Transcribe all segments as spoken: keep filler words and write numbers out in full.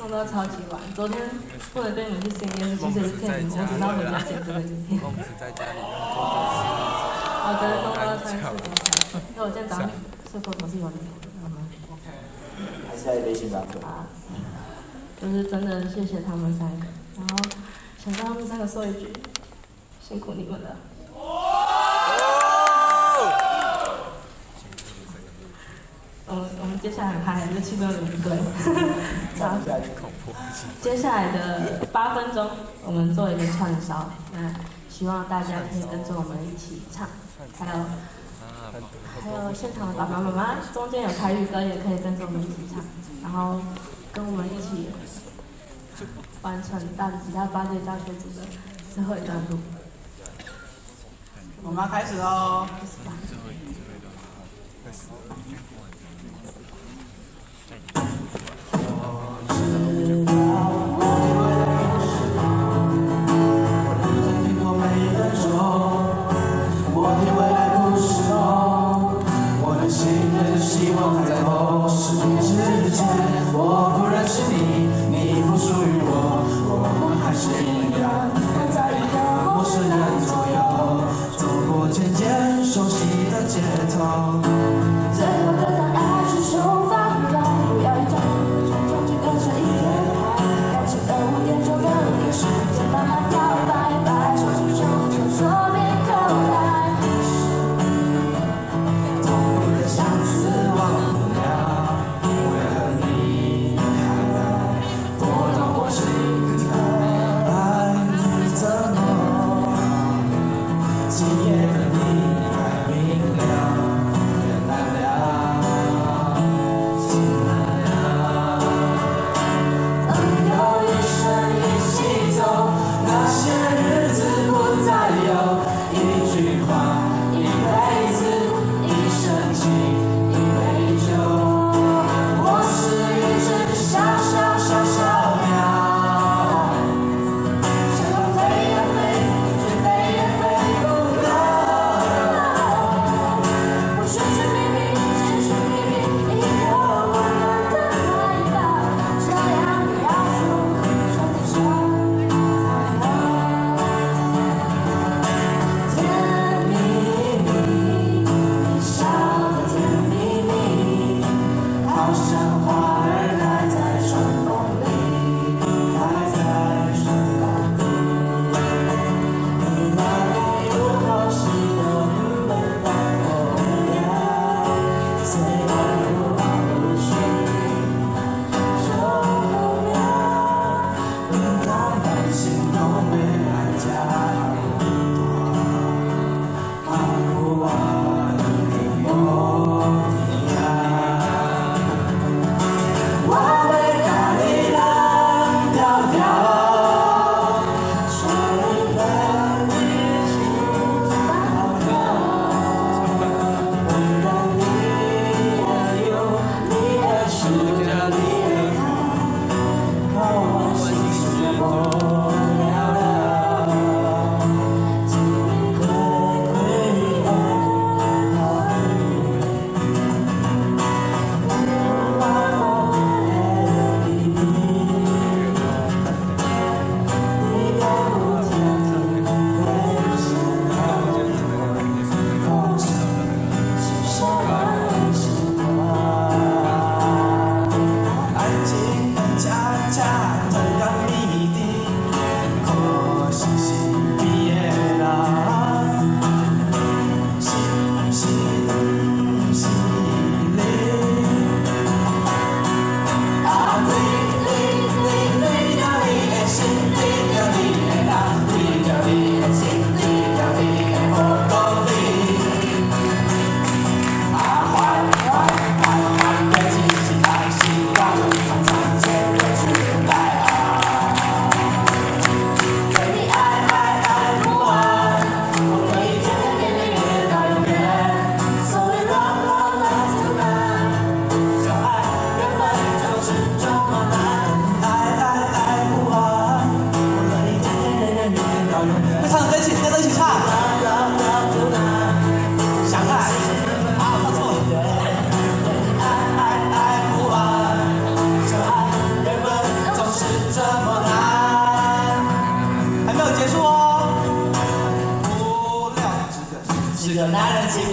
唱到超级晚。昨天不能跟你们去 sing 夜市，其实也是骗你们，我只是要回家剪这个影片。 公子在家里用好的，弄到三四点才。因为我今天早上睡过头是有理由的，好吗？ 还是要一杯欣赏酒。 啊，就是真的谢谢他们三个，然后想跟他们三个说一句，辛苦你们了。嗯，我们接下来还是气氛有点对。好，接下来的八分钟，我们做一个串烧，那希望大家可以跟着我们一起唱，还有还有现场的爸爸妈妈，中间有台语歌也可以跟着我们一起唱，然后跟我们一起完成大吉他八队教学组的最后一段路。 我们要开始喽！ 希望还在后，十年之前，我不认识你，你不属于我，我们还是一样，跟在一个陌生人左右，走过渐渐熟悉。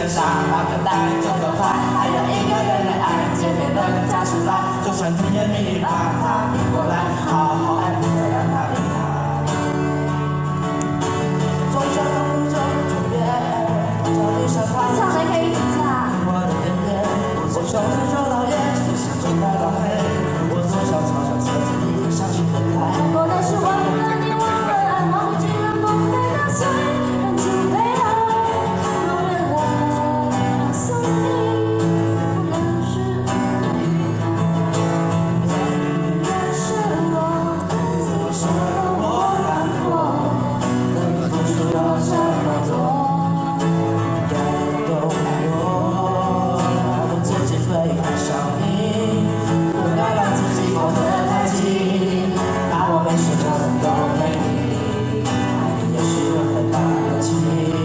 个傻，八个呆，九个坏，还有一个人恋爱，姐妹们加出来，就算甜言蜜语把它逼过来，好好爱，不要让它离开。总想不走就别，找你伤害。 唱的可以一起唱。 我的眼泪，我从手指手到眼，思想中带到黑，我多少嘲笑自己，一个伤心的太。 我的是忘了你，忘了爱，忘不尽了梦被打碎，忍住悲哀，不忍来告诉你，不能是你，但是我你说我难过，能付出有这么多。 感动我，让我自己会爱上你，不该让自己跑得太近，把我没事的人都没你，爱你也是个很大的气。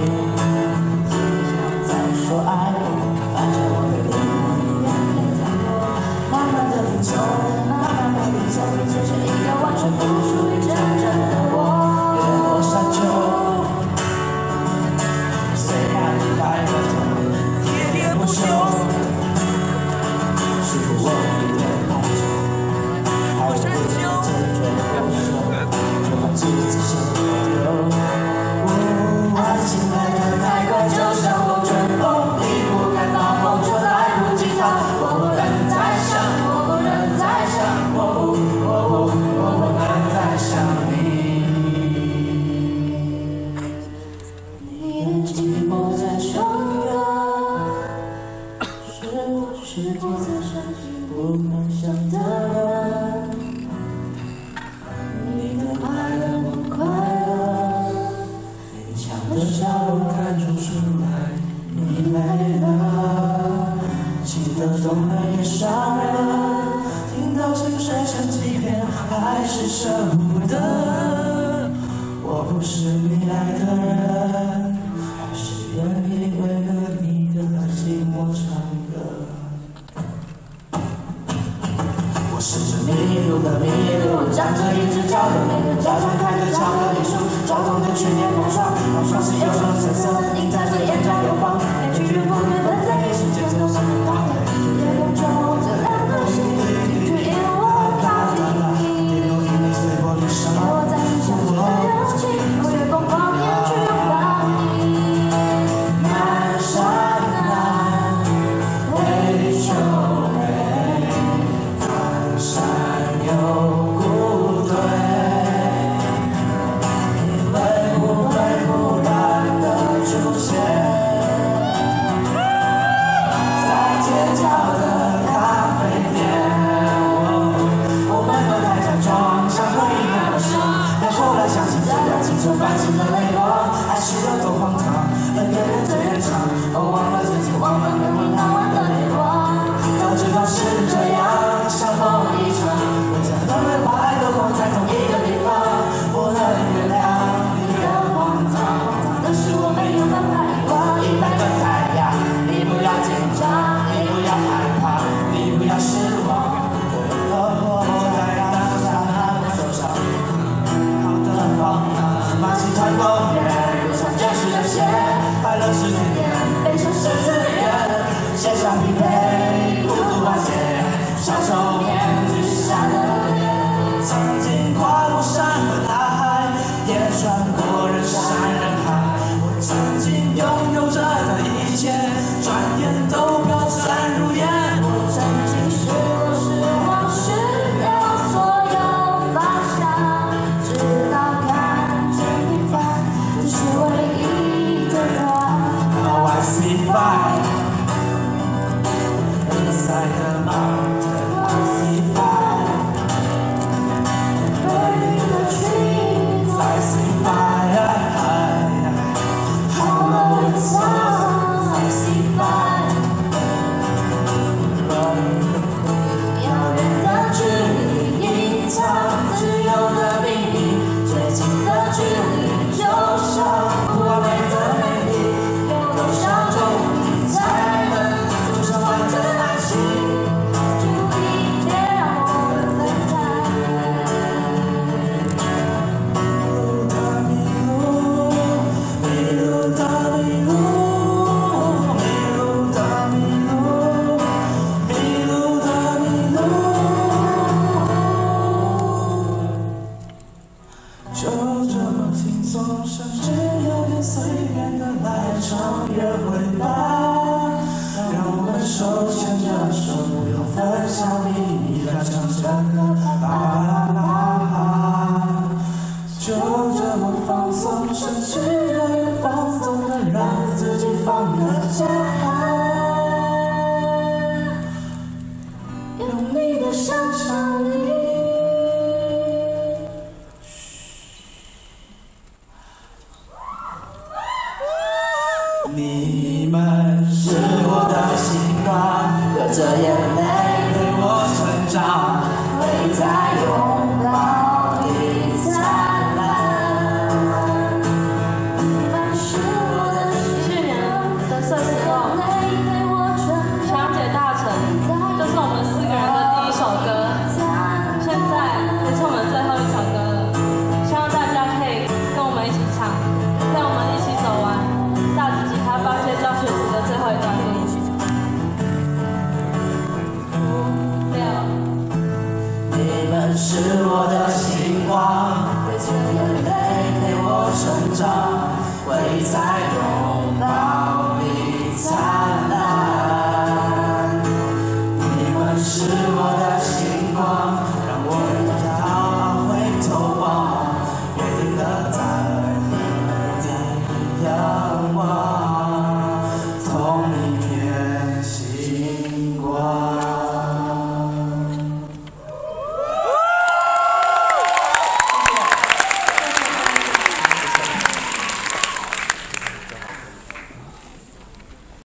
再说爱我，反正我对你远远太多，慢慢的拼凑，慢慢的拼凑，变成一个完全不属于真正的我。越过山丘。虽然你快乐着，喋喋不休，是我一点梦想，还有不能坚决不舍，就怕自己先保留。爱情来得太快，就像龙卷风，一不看到风就来不及逃。我不能再想，我不能再想，我不，我不，我不能再想你。你的寂寞在汹涌，是我是我不能想的人。你的爱让我快乐，勉强的笑容看不出来你累了，记得懂了也伤人，听到情水声几遍还是舍不得。我不是你爱的人，还是愿意为了你的寂寞唱歌。我是只迷路的迷路，长着一只脚的每个脚上开着巧克力树，抓痛的去年风霜，风霜是有种橙色，映在这眼角有光，连句缘不缘分在一时间走上了大海，夜空中这两颗星，停止引我靠近你，给我再次相聚的勇气，我越过谎言去拥抱你。南山南，北秋北，南山有孤对，你会不会忽然的出现，在街角的咖啡店？我们都太假装，像回忆那么深，但后来想起这段青春泛起的泪光，爱是有多荒唐，很远人最远长，哦，忘了自己，忘了没温那晚的月光，都知道是这样，像梦一场，我将轮回把爱都放在同一个地方，不能原谅你的荒唐，荒唐的是我没有办法遗忘，一百个太阳，你不要紧张，你不要害怕，你不要失望。我在当下那个手上，好的荒唐，马戏团公园，路上真实的线，快乐是天边，悲伤是自愿，线上匹配，孤独瓦解，享受面具下的脸，曾经跨过山和大海，也穿过人山人海，我曾经拥有着的一切，转眼都飘散如烟。我曾经失落失望失掉所有方向，直到看见平凡，这是唯一的答案。Now I see fire inside the mountain. I see fire. 就这么轻松，甚至有点随便的来场约会吧。让我们手牵着手，不用分享秘密，来唱着歌，啦啦啦。就这么放松，甚至有点放纵的让自己放个假。用你的想象力。 你们是我的星光，流着眼泪陪我成长，会在拥抱里灿烂。你们是我的去年的社死后，强姐大成就是我们四个人的第一首歌，现在也是我们最后一首歌了。希望大家可以跟我们一起唱，陪我们一起走完大提琴八阶教学组的最后一段路。五六， 你们是我的星光，陪着眼泪陪我成长，会在拥抱里灿烂。你们是我的星光，让我要回头望，为了在你的仰望。